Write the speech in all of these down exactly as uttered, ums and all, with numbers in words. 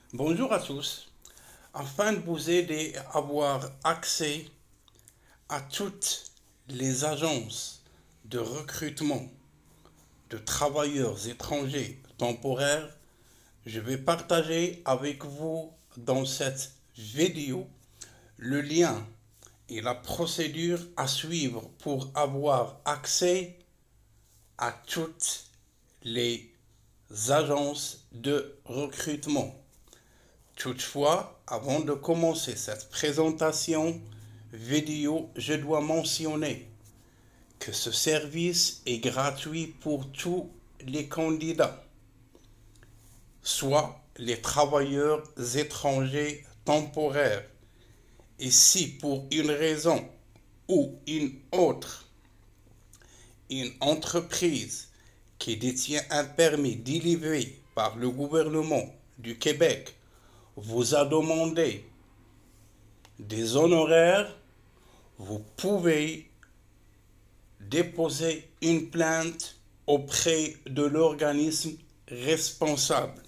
Bonjour à tous. Afin de vous aider à avoir accès à toutes les agences de recrutement de travailleurs étrangers temporaires, je vais partager avec vous dans cette vidéo le lien et la procédure à suivre pour avoir accès à toutes les agences de recrutement. Toutefois, avant de commencer cette présentation vidéo, je dois mentionner que ce service est gratuit pour tous les candidats, soit les travailleurs étrangers temporaires. Et si pour une raison ou une autre, une entreprise qui détient un permis délivré par le gouvernement du Québec vous a demandé des honoraires, vous pouvez déposer une plainte auprès de l'organisme responsable.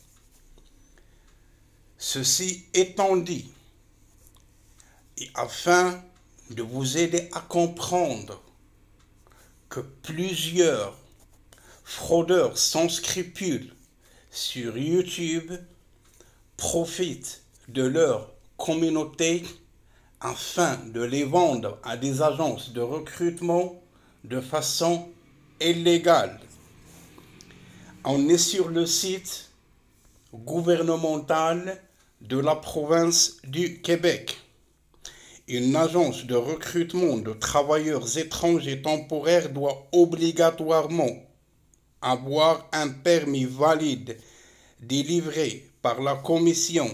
Ceci étant dit, et afin de vous aider à comprendre que plusieurs fraudeurs sans scrupules sur YouTube profitent de leur communauté afin de les vendre à des agences de recrutement de façon illégale. On est sur le site gouvernemental de la province du Québec. Une agence de recrutement de travailleurs étrangers temporaires doit obligatoirement avoir un permis valide délivré par la Commission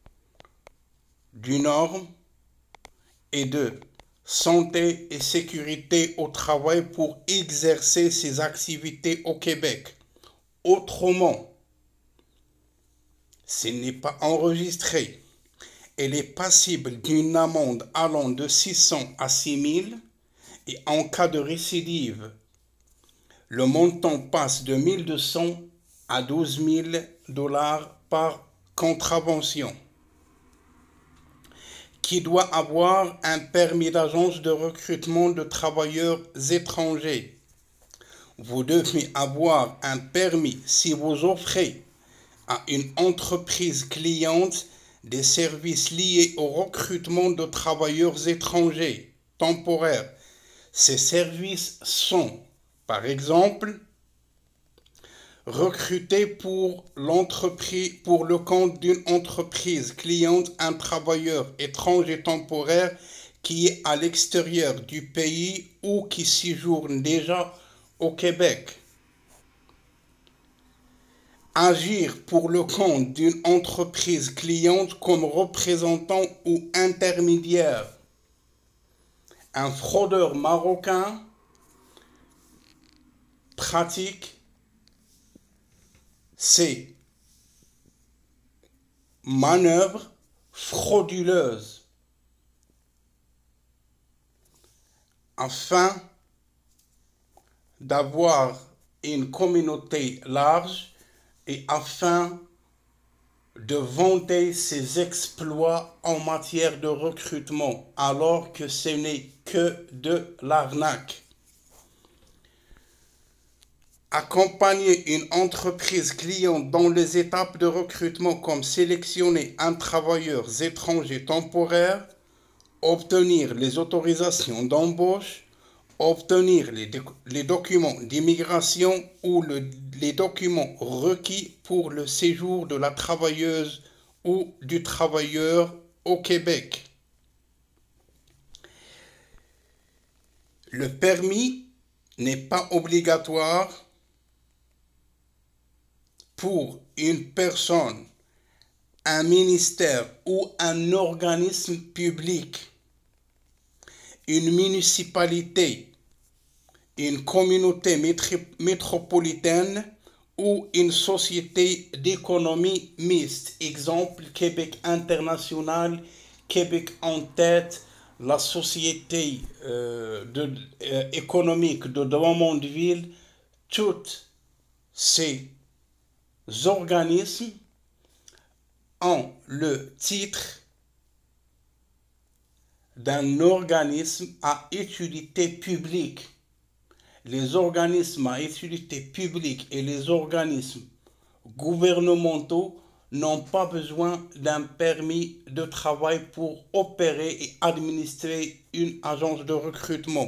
du Nord et de santé et sécurité au travail pour exercer ses activités au Québec. Autrement, s'il n'est pas enregistré, elle est passible d'une amende allant de six cents à six mille et en cas de récidive, le montant passe de mille deux cents à douze mille dollars par contravention. Qui doit avoir un permis d'agence de recrutement de travailleurs étrangers. Vous devez avoir un permis si vous offrez à une entreprise cliente des services liés au recrutement de travailleurs étrangers temporaires. Ces services sont, par exemple, recruter pour l'entreprise, pour le compte d'une entreprise cliente un travailleur étranger temporaire qui est à l'extérieur du pays ou qui séjourne déjà au Québec. Agir pour le compte d'une entreprise cliente comme représentant ou intermédiaire. Un fraudeur marocain pratique ces manœuvres frauduleuses afin d'avoir une communauté large et afin de vanter ses exploits en matière de recrutement, alors que ce n'est que de l'arnaque. Accompagner une entreprise cliente dans les étapes de recrutement comme sélectionner un travailleur étranger temporaire, obtenir les autorisations d'embauche, obtenir les, les documents d'immigration ou le, les documents requis pour le séjour de la travailleuse ou du travailleur au Québec. Le permis n'est pas obligatoire pour une personne, un ministère ou un organisme public, une municipalité, une communauté métropolitaine ou une société d'économie mixte. Exemple, Québec international, Québec en tête, la société euh, de, euh, économique de Drummondville, toutes ces organismes ont le titre d'un organisme à utilité publique. Les organismes à utilité publique et les organismes gouvernementaux n'ont pas besoin d'un permis de travail pour opérer et administrer une agence de recrutement.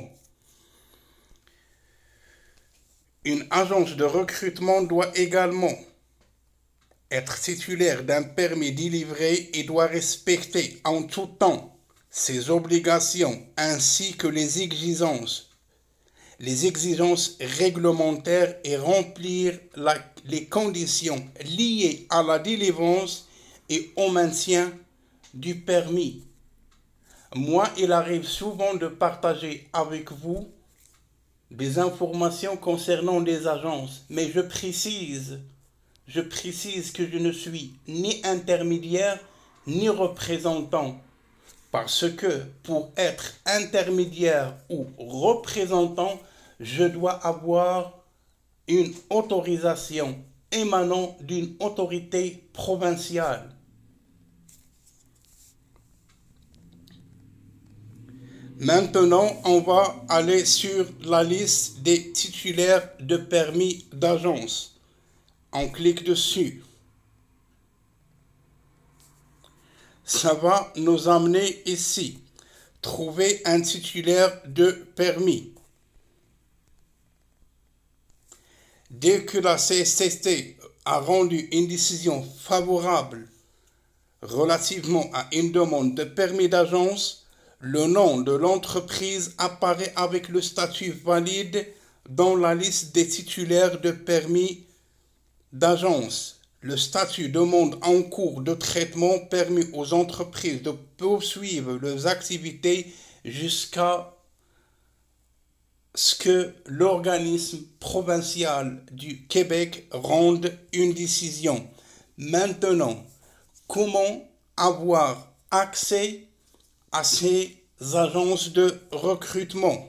Une agence de recrutement doit également être titulaire d'un permis délivré et doit respecter en tout temps ses obligations ainsi que les exigences, les exigences réglementaires et remplir la, les conditions liées à la délivrance et au maintien du permis. Moi, il arrive souvent de partager avec vous des informations concernant des agences, mais je précise, je précise que je ne suis ni intermédiaire ni représentant, parce que pour être intermédiaire ou représentant, je dois avoir une autorisation émanant d'une autorité provinciale. Maintenant, on va aller sur la liste des titulaires de permis d'agence. On clique dessus. Ça va nous amener ici. Trouver un titulaire de permis. Dès que la C S S T a rendu une décision favorable relativement à une demande de permis d'agence, le nom de l'entreprise apparaît avec le statut valide dans la liste des titulaires de permis d'agence. Le statut demande en cours de traitement permet aux entreprises de poursuivre leurs activités jusqu'à ce que l'organisme provincial du Québec rende une décision. Maintenant, comment avoir accès à ces agences de recrutement?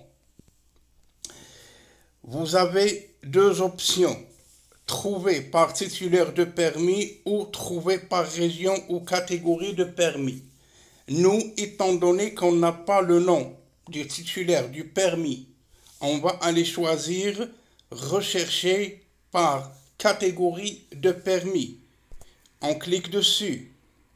Vous avez deux options. Trouver par titulaire de permis ou trouver par région ou catégorie de permis. Nous, étant donné qu'on n'a pas le nom du titulaire du permis, on va aller choisir rechercher par catégorie de permis. On clique dessus.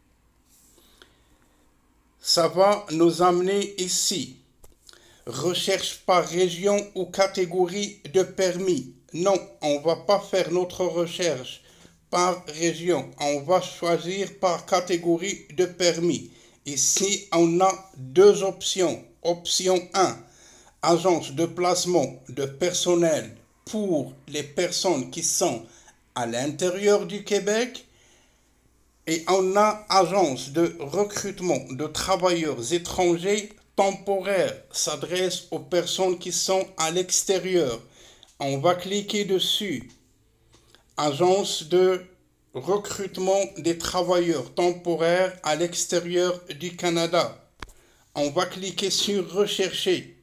Ça va nous amener ici. Recherche par région ou catégorie de permis. Non, on ne va pas faire notre recherche par région. On va choisir par catégorie de permis. Ici, on a deux options. Option un, agence de placement de personnel pour les personnes qui sont à l'intérieur du Québec. Et on a agence de recrutement de travailleurs étrangers temporaires, s'adresse aux personnes qui sont à l'extérieur. On va cliquer dessus. Agence de recrutement des travailleurs temporaires à l'extérieur du Canada. On va cliquer sur rechercher.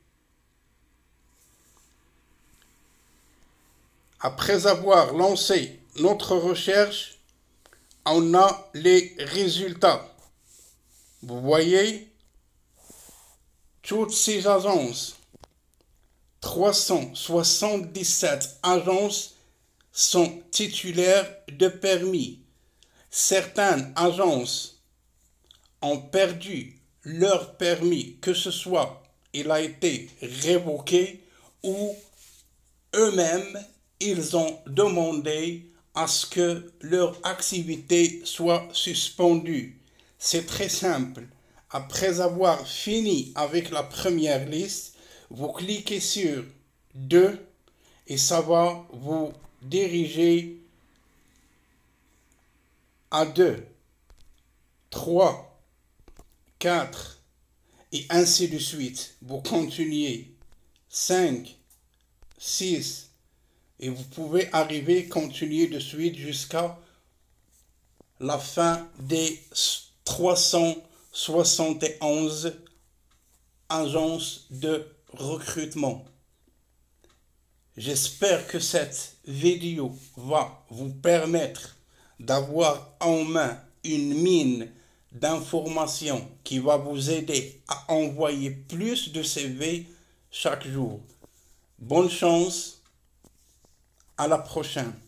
Après avoir lancé notre recherche, on a les résultats. Vous voyez, toutes ces agences, trois cent soixante-dix-sept agences sont titulaires de permis. Certaines agences ont perdu leur permis, que ce soit il a été révoqué ou eux-mêmes, ils ont demandé à ce que leur activité soit suspendue. C'est très simple. Après avoir fini avec la première liste, vous cliquez sur deux et ça va vous diriger à deux, trois, quatre et ainsi de suite. Vous continuez cinq, six et vous pouvez arriver, continuer de suite jusqu'à la fin des trois cent soixante et onze agences de recrutement. J'espère que cette vidéo va vous permettre d'avoir en main une mine d'informations qui va vous aider à envoyer plus de C V chaque jour. Bonne chance, à la prochaine.